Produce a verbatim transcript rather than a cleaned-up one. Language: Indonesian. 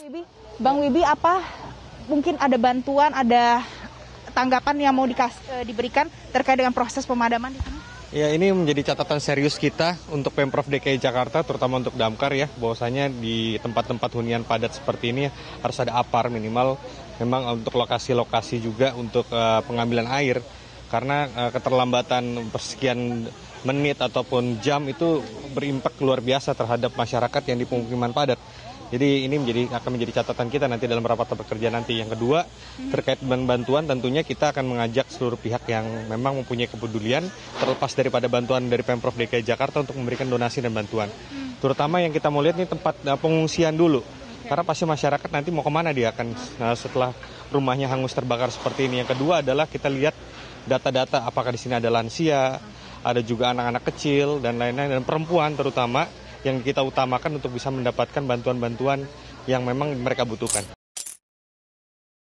Wibi, Bang Wibi, apa mungkin ada bantuan, ada tanggapan yang mau dikas, e, diberikan terkait dengan proses pemadaman di sini? Ya, ini menjadi catatan serius kita untuk Pemprov D K I Jakarta, terutama untuk damkar ya, bahwasanya di tempat-tempat hunian padat seperti ini harus ada APAR minimal, memang untuk lokasi-lokasi juga untuk uh, pengambilan air, karena uh, keterlambatan persekian menit ataupun jam itu berimpak luar biasa terhadap masyarakat yang di pemukiman padat. Jadi ini menjadi akan menjadi catatan kita nanti dalam rapat bekerja nanti. Yang kedua, terkait dengan bantuan tentunya kita akan mengajak seluruh pihak yang memang mempunyai kepedulian terlepas daripada bantuan dari Pemprov D K I Jakarta untuk memberikan donasi dan bantuan. Terutama yang kita mau lihat ini tempat uh, pengungsian dulu. Karena pasti masyarakat nanti mau kemana dia akan uh, setelah rumahnya hangus terbakar seperti ini. Yang kedua adalah kita lihat data-data apakah di sini ada lansia, ada juga anak-anak kecil dan lain-lain, dan perempuan terutama yang kita utamakan untuk bisa mendapatkan bantuan-bantuan yang memang mereka butuhkan.